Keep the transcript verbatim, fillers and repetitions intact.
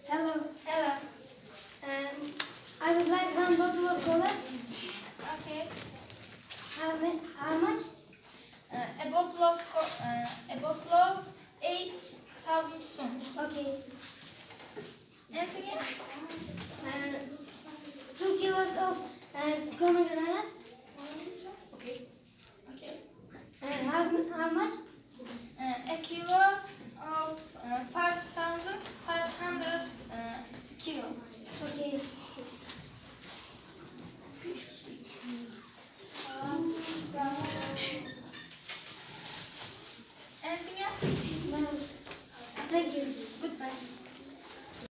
Hello. Hello. Um, I would like one bottle of cola. Okay. How, ma- how much? Uh, a bottle of co- uh, a bottle of eight thousand sun. Okay. Once again. Uh, two kilos of uh, pomegranate. Okay. Okay. And how, how much?